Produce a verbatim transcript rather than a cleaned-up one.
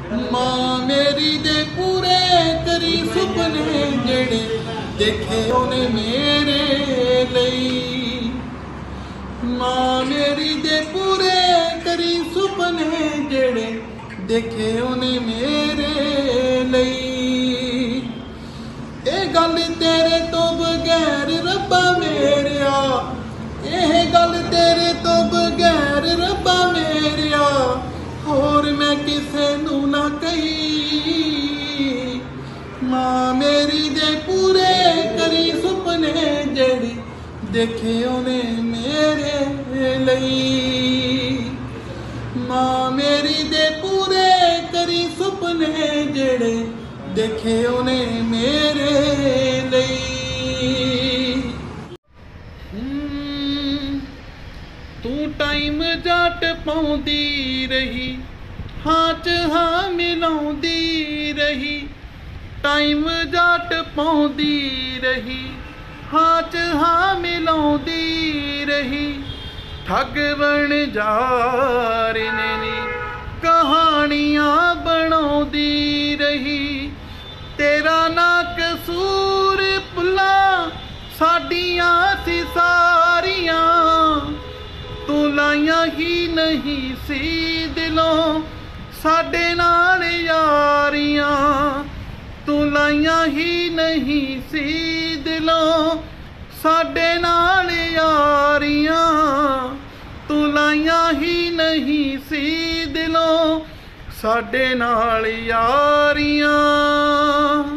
मां मेरी दे पूरे करी सुपने जेड़े देखे उन्हें मेरे लई। मां मेरी दे पूरे करी सुपने जेड़े देखे उन्हें मेरे लई। ए गल तेरे तो बगैर रब्बा मेरिया, एह गल तेरे तो बगैर रब्बा मेरिया होर मैं किसे नू ना कही। मां मेरी दे पूरे करी सुपने जेड़ी देखे उन्हें मेरे लई। मां मेरी दे पूरे करी सुपने जेड़े देखे उन्हें मेरे लई। तू टाइम जट पाउंदी रही, हाँ च हाँ मिलाउंदी रही। टाइम जट पाउंदी रही, हाँ च हाँ मिलाउंदी रही। ठग बन जार ने कहानियां बनाउंदी रही। तेरा ना कसूर भुला साडियां सी सारियां, तू लाइया ही नहीं सी दिलों साडे नाल यारियां। तू लाइया ही नहीं सी दिलों साडे नाल यारियां। तू लाइया ही नहीं सी दिलों साडे नाल यारियां।